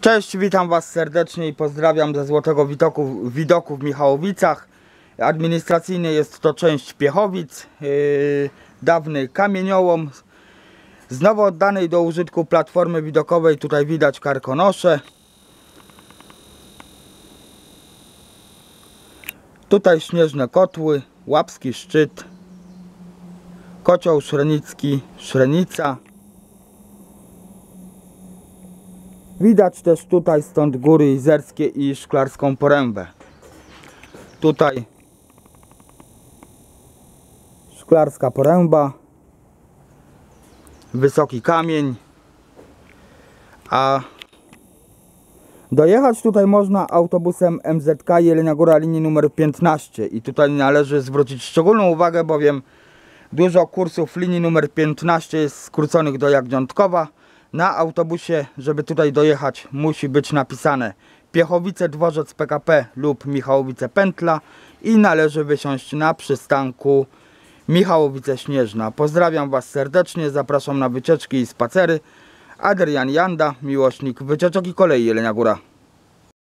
Cześć, witam Was serdecznie i pozdrawiam ze Złotego Widoku w Michałowicach. Administracyjnie jest to część Piechowic, dawny kamieniołom. Z nowo oddanej do użytku platformy widokowej tutaj widać karkonosze. Tutaj śnieżne kotły, Łapski szczyt, kocioł szrenicki, Szrenica. Widać też tutaj stąd Góry Izerskie i Szklarską Porębę. Tutaj Szklarska Poręba, Wysoki Kamień. A dojechać tutaj można autobusem MZK Jelenia Góra linii numer 15 i tutaj należy zwrócić szczególną uwagę, bowiem dużo kursów linii numer 15 jest skróconych do Jagniątkowa. Na autobusie, żeby tutaj dojechać, musi być napisane Piechowice Dworzec PKP lub Michałowice Pętla i należy wysiąść na przystanku Michałowice Śnieżna. Pozdrawiam Was serdecznie, zapraszam na wycieczki i spacery. Adrian Janda, miłośnik wycieczek i kolei Jelenia Góra.